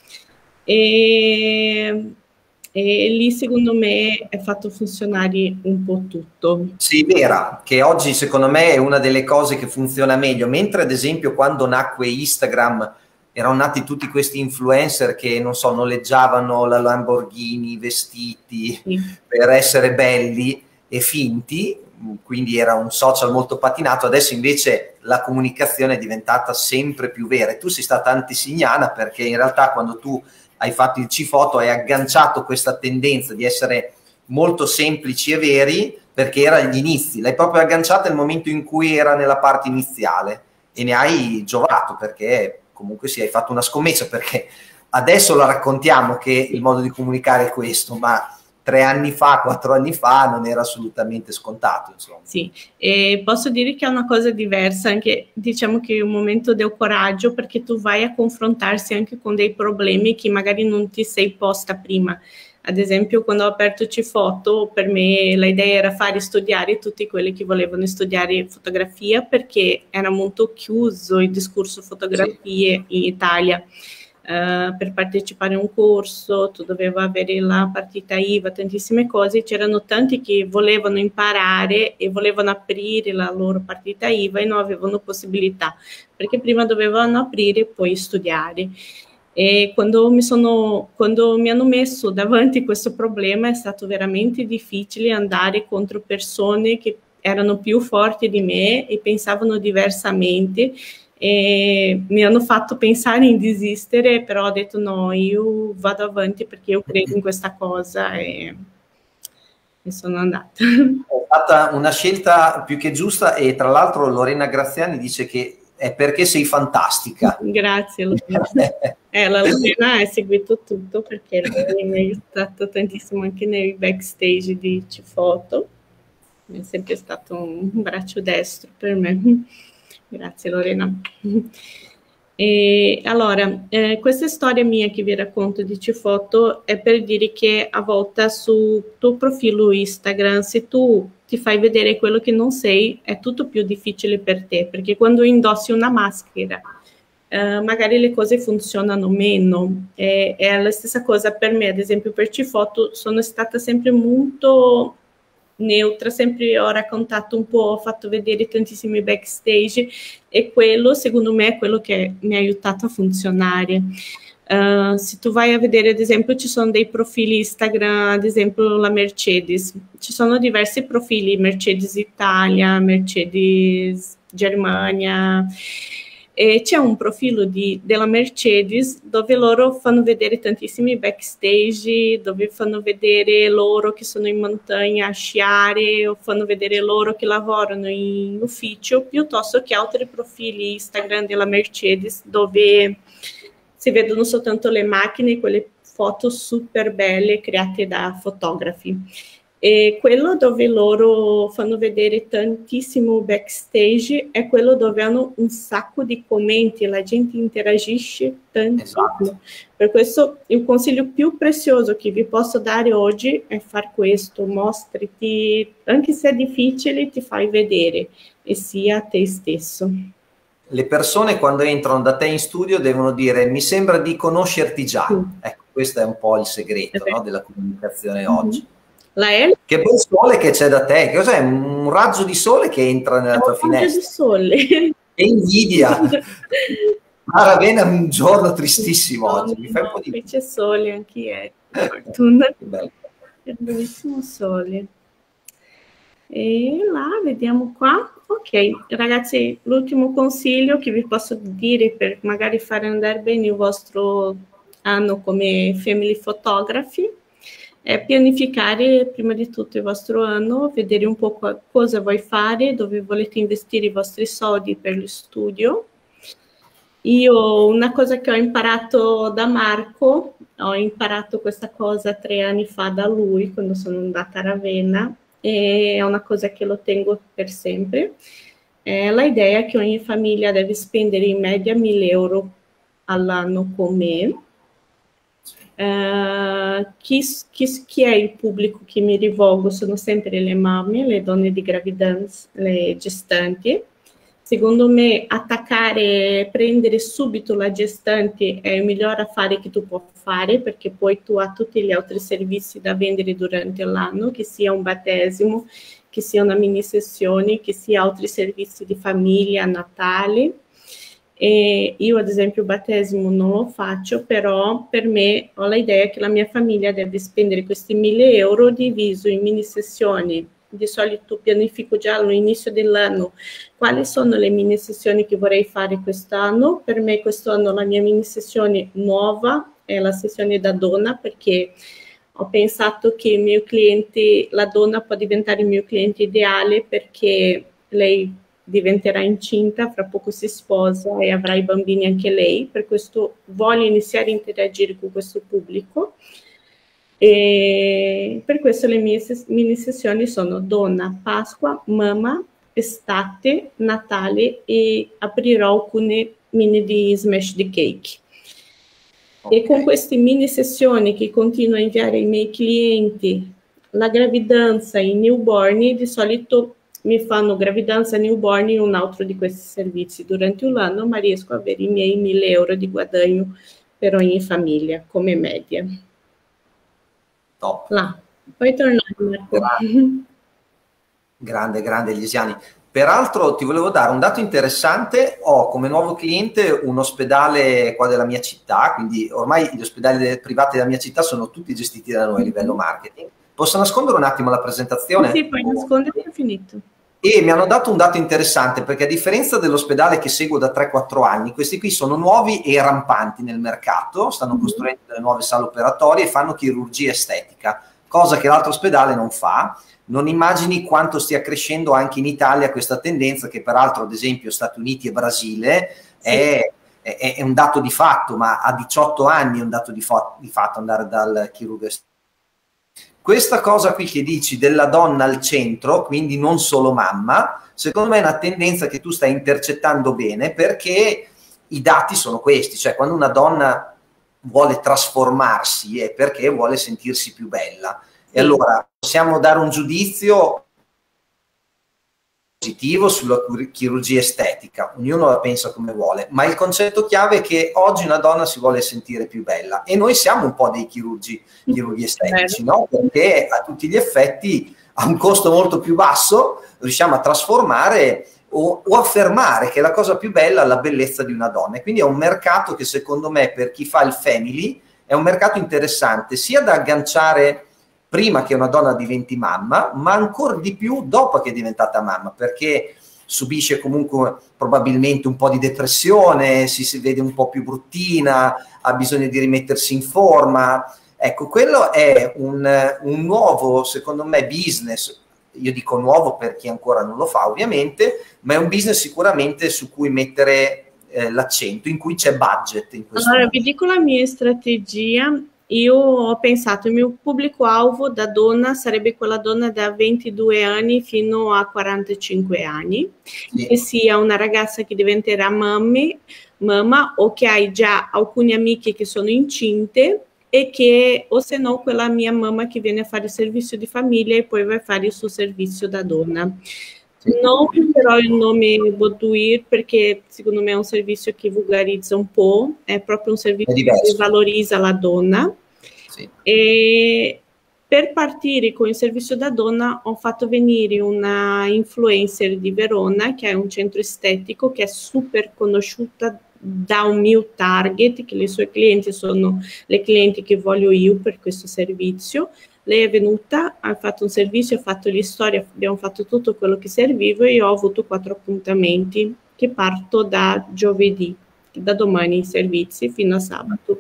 e lì secondo me è fatto funzionare un po' tutto. Sì, vera, che oggi secondo me è una delle cose che funziona meglio, mentre ad esempio quando nacque Instagram erano nati tutti questi influencer che, non so, noleggiavano la Lamborghini, vestiti per essere belli e finti, quindi era un social molto patinato. Adesso invece la comunicazione è diventata sempre più vera, e tu sei stata antesignana, perché in realtà quando tu hai fatto il Cifoto hai agganciato questa tendenza di essere molto semplici e veri, perché era agli inizi, l'hai proprio agganciata nel momento in cui era nella parte iniziale, e ne hai giovato, perché comunque sì, hai fatto una scommessa, perché adesso la raccontiamo che il modo di comunicare è questo, ma 3 anni fa, 4 anni fa non era assolutamente scontato, insomma. Sì, e posso dire che è una cosa diversa, anche diciamo che è un momento del coraggio, perché tu vai a confrontarsi anche con dei problemi che magari non ti sei posta prima. Ad esempio, quando ho aperto Cifoto, per me la idea era fare studiare tutti quelli che volevano studiare fotografia, perché era molto chiuso il discorso fotografie in Italia. Per partecipare a un corso, tu dovevi avere la partita IVA, tantissime cose, c'erano tanti che volevano imparare e volevano aprire la loro partita IVA e non avevano possibilità, perché prima dovevano aprire e poi studiare. E quando mi hanno messo davanti questo problema è stato veramente difficile andare contro persone che erano più forti di me e pensavano diversamente, e mi hanno fatto pensare in desistere, però ho detto no, io vado avanti perché io credo in questa cosa e sono andata. È stata una scelta più che giusta, e tra l'altro Lorena Graziani dice che è perché sei fantastica. Grazie Lorena. La Lorena ha seguito tutto, perché lei mi ha aiutato tantissimo anche nei backstage di Cifoto, è sempre stato un braccio destro per me. Grazie Lorena. E allora, questa storia mia che vi racconto di Cifoto è per dire che a volte sul tuo profilo Instagram, se tu ti fai vedere quello che non sei, è tutto più difficile per te, perché quando indossi una maschera, magari le cose funzionano meno. È la stessa cosa per me, ad esempio per Cifoto sono stata sempre molto neutra, sempre ho raccontato un po', ho fatto vedere tantissimi backstage, e quello secondo me è quello che mi ha aiutato a funzionare. Se tu vai a vedere, ad esempio, ci sono dei profili Instagram, ad esempio la Mercedes, ci sono diversi profili, Mercedes Italia, Mercedes Germania, e c'è un profilo della Mercedes dove loro fanno vedere tantissimi backstage, dove fanno vedere loro che sono in montagna a sciare, o fanno vedere loro che lavorano in ufficio, piuttosto che altri profili Instagram della Mercedes dove si vedono soltanto le macchine, quelle foto super belle create da fotografi. E quello dove loro fanno vedere tantissimo backstage è quello dove hanno un sacco di commenti, la gente interagisce tantissimo. Esatto. Per questo il consiglio più prezioso che vi posso dare oggi è fare questo: mostrati, anche se è difficile, ti fai vedere e sia te stesso. Le persone quando entrano da te in studio devono dire: mi sembra di conoscerti già. Ecco, questo è un po' il segreto, no, della comunicazione oggi. Che bel sole che c'è da te, che cos'è? Un raggio di sole che entra nella tua finestra. Un raggio di sole. Che invidia. Maravena, un giorno tristissimo oggi. Mi fai un po' di... Qui c'è sole anche ieri. Fortuna. Che bello. È bellissimo sole. E là, vediamo qua. Ok, ragazzi, l'ultimo consiglio che vi posso dire per magari fare andare bene il vostro anno come family photography è pianificare prima di tutto il vostro anno, vedere un po' cosa vuoi fare, dove volete investire i vostri soldi per lo studio. Io, una cosa che ho imparato da Marco, ho imparato questa cosa 3 anni fa da lui, quando sono andata a Ravenna, e è una cosa che lo tengo per sempre. L'idea è che ogni famiglia deve spendere in media 1.000 euro all'anno con me. Chi è il pubblico che mi rivolgo? Sono sempre le mamme, le donne di gravidanza, le gestanti. Secondo me prendere subito la gestante è il miglior affare che tu puoi fare, perché poi tu hai tutti gli altri servizi da vendere durante l'anno, che sia un battesimo, che sia una mini sessione, che sia altri servizi di famiglia, Natale. E io ad esempio il battesimo non lo faccio, però per me ho l'idea che la mia famiglia deve spendere questi 1.000 euro diviso in mini sessioni. Di solito pianifico già all'inizio dell'anno quali sono le mini sessioni che vorrei fare quest'anno. Per me quest'anno la mia mini sessione nuova è la sessione da donna, perché ho pensato che il mio cliente, la donna può diventare il mio cliente ideale, perché lei diventerà incinta, fra poco si sposa e avrà i bambini anche lei, per questo voglio iniziare a interagire con questo pubblico. E per questo le mie mini sessioni sono donna, Pasqua, mamma, estate, Natale e aprirò alcune mini di smash di cake. Okay. E con queste mini sessioni che continuo a inviare ai miei clienti, la gravidanza e i newborn, di solito mi fanno gravidanza, newborn e un altro di questi servizi durante l'anno, ma riesco a avere i miei 1.000 euro di guadagno per ogni famiglia come media. Top. Là. Puoi tornare, Marco. Grande, grande Lisiani. Peraltro ti volevo dare un dato interessante. Ho come nuovo cliente un ospedale qua della mia città, quindi ormai gli ospedali privati della mia città sono tutti gestiti da noi a livello marketing. Posso nascondere un attimo la presentazione? Sì, puoi nascondere, ho finito. E mi hanno dato un dato interessante, perché a differenza dell'ospedale che seguo da 3-4 anni, questi qui sono nuovi e rampanti nel mercato, stanno costruendo delle nuove sale operatorie e fanno chirurgia estetica, cosa che l'altro ospedale non fa. Non immagini quanto stia crescendo anche in Italia questa tendenza, che peraltro ad esempio Stati Uniti e Brasile è un dato di fatto, ma a 18 anni è un dato di fatto andare dal chirurgo estetico. Questa cosa qui che dici della donna al centro, quindi non solo mamma, secondo me è una tendenza che tu stai intercettando bene, perché i dati sono questi, cioè quando una donna vuole trasformarsi è perché vuole sentirsi più bella. E allora possiamo dare un giudizio positivo sulla chirurgia estetica, ognuno la pensa come vuole, ma il concetto chiave è che oggi una donna si vuole sentire più bella e noi siamo un po' dei chirurghi estetici, no? Perché a tutti gli effetti a un costo molto più basso riusciamo a trasformare o affermare che la cosa più bella è la bellezza di una donna, e quindi è un mercato che secondo me per chi fa il family è un mercato interessante sia da agganciare prima che una donna diventi mamma, ma ancora di più dopo che è diventata mamma, perché subisce comunque probabilmente un po' di depressione, si vede un po' più bruttina, ha bisogno di rimettersi in forma. Ecco, quello è un nuovo, secondo me, business. Io dico nuovo per chi ancora non lo fa, ovviamente, ma è un business sicuramente su cui mettere l'accento, in cui c'è budget. In questo allora, momento. vi dico la mia strategia. Io ho pensato, il mio pubblico alvo da donna sarebbe quella donna da 22 anni fino a 45 anni, sì. Che sia una ragazza che diventerà mamma o che hai già alcune amiche che sono incinte, e che, o se no, quella mia mamma che viene a fare il servizio di famiglia e poi va a fare il suo servizio da donna. Non però il nome Boudoir, perché secondo me è un servizio che vulgarizza un po', è proprio un servizio che valorizza la donna. Sì. E per partire con il servizio da donna ho fatto venire una influencer di Verona che è un centro estetico che è super conosciuta da un mio target, che le sue clienti sono le clienti che voglio io per questo servizio. Lei è venuta, ha fatto un servizio, ha fatto le storie, abbiamo fatto tutto quello che serviva e io ho avuto 4 appuntamenti che parto da giovedì, da domani i servizi fino a sabato.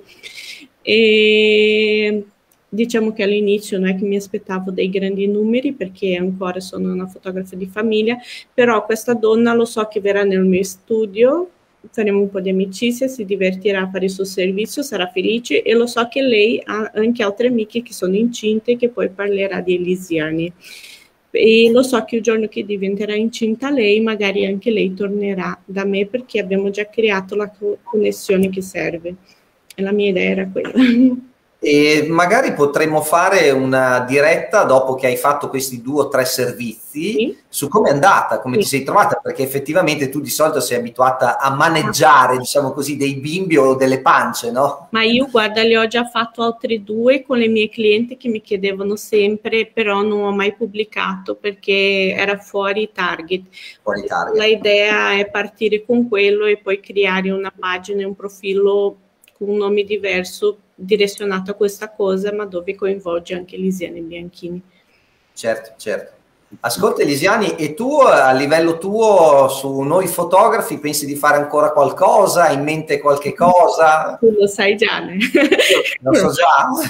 E diciamo che all'inizio non è che mi aspettavo dei grandi numeri perché ancora sono una fotografa di famiglia, però questa donna lo so che verrà nel mio studio, faremo un po' di amicizia, si divertirà a fare il suo servizio, sarà felice, e lo so che lei ha anche altre amiche che sono incinte, che poi parlerà di Elisiani. E lo so che il giorno che diventerà incinta lei, magari anche lei tornerà da me, perché abbiamo già creato la connessione che serve. E la mia idea era quella. E magari potremmo fare una diretta dopo che hai fatto questi 2 o 3 servizi, sì, su come è andata, come, sì, ti sei trovata, perché effettivamente tu di solito sei abituata a maneggiare, diciamo così, dei bimbi o delle pance, no? Ma io, guarda, le ho già fatto altre 2 con le mie clienti che mi chiedevano sempre, però non ho mai pubblicato perché era fuori target. Fuori target. La idea è partire con quello e poi creare una pagina e un profilo con un nome diverso direzionato a questa cosa, ma dove coinvolge anche Lisiani Bianchini. Certo, certo. Ascolta Lisiani, e tu a livello tuo su noi fotografi pensi di fare ancora qualcosa? Hai in mente qualche cosa? Tu lo sai già, né? Lo so già.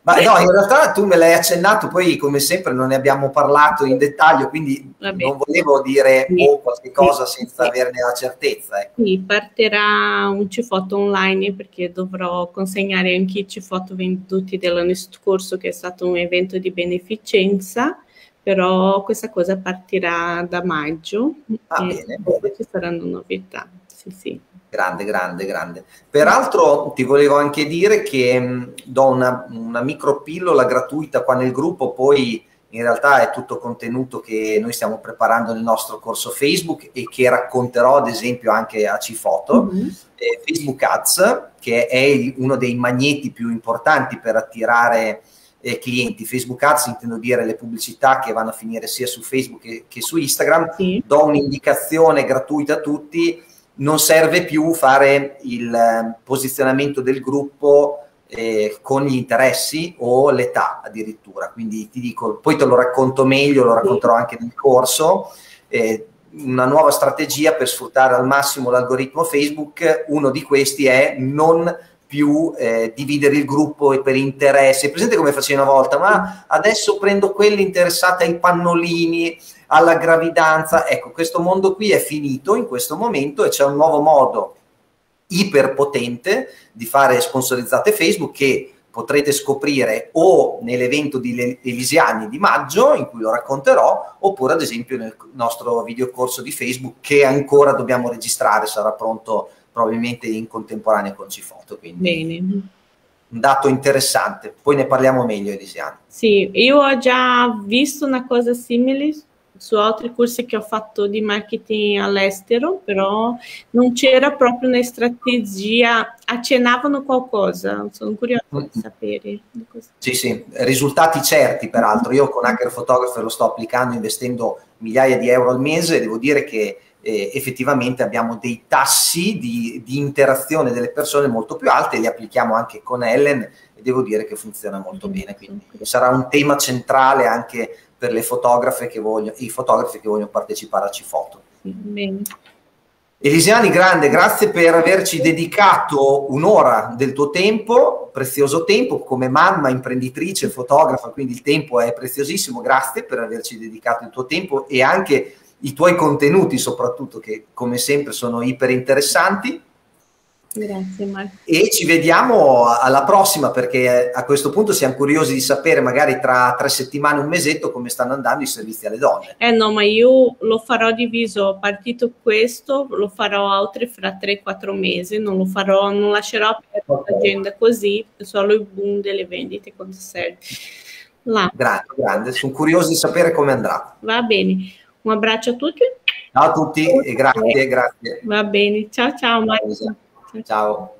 Ma no, in realtà tu me l'hai accennato, poi come sempre non ne abbiamo parlato in dettaglio, quindi non volevo dire qualche cosa senza averne la certezza. Ecco. Sì, partirà un Cifotto online perché dovrò consegnare anche i Cifotto venduti dell'anno scorso, che è stato un evento di beneficenza, però questa cosa partirà da maggio e poi ci saranno novità. Sì, sì. Grande, grande, grande. Peraltro ti volevo anche dire che do una micro pillola gratuita qua nel gruppo, poi in realtà è tutto contenuto che noi stiamo preparando nel nostro corso Facebook e che racconterò ad esempio anche a Cifotto. Facebook Ads, che è uno dei magneti più importanti per attirare clienti. Facebook Ads intendo dire le pubblicità che vanno a finire sia su Facebook che su Instagram. Sì. Do un'indicazione gratuita a tutti: non serve più fare il posizionamento del gruppo con gli interessi o l'età addirittura, quindi ti dico, poi te lo racconto meglio, lo racconterò anche nel corso, una nuova strategia per sfruttare al massimo l'algoritmo Facebook. Uno di questi è non più dividere il gruppo per interessi. Presente come facevi una volta? Ma adesso prendo quelli interessati ai pannolini, alla gravidanza. Ecco, questo mondo qui è finito in questo momento e c'è un nuovo modo iperpotente di fare sponsorizzate Facebook che potrete scoprire o nell'evento di Elisiani di maggio, in cui lo racconterò, oppure ad esempio nel nostro videocorso di Facebook che ancora dobbiamo registrare, sarà pronto probabilmente in contemporanea con Cifotto. Quindi bene. Un dato interessante, poi ne parliamo meglio, Elisiani. Sì, io ho già visto una cosa simile su altri corsi che ho fatto di marketing all'estero, però non c'era proprio una strategia, accennavano qualcosa, sono curiosa di sapere. Sì, sì, risultati certi peraltro. Io con Hacker Photographer lo sto applicando investendo migliaia di euro al mese e devo dire che effettivamente abbiamo dei tassi di interazione delle persone molto più alti, li applichiamo anche con Ellen e devo dire che funziona molto bene, quindi sarà un tema centrale anche per le fotografe che i fotografi che vogliono partecipare a Cifotto. Bene. Elisiani, grande, grazie per averci dedicato un'ora del tuo tempo, prezioso tempo, come mamma, imprenditrice, fotografa, quindi il tempo è preziosissimo. Grazie per averci dedicato il tuo tempo e anche i tuoi contenuti soprattutto, che come sempre sono iper interessanti. Grazie Marco. E ci vediamo alla prossima, perché a questo punto siamo curiosi di sapere magari tra 3 settimane, un mesetto, come stanno andando i servizi alle donne. No, ma io lo farò diviso, partito questo, lo farò altri fra 3-4 mesi, non lascerò aperta l'agenda così, solo il boom delle vendite quando serve. Grande, grande, sono curiosi di sapere come andrà. Va bene, un abbraccio a tutti. Ciao a tutti e grazie, grazie. Va bene, ciao ciao Marco. Ciao.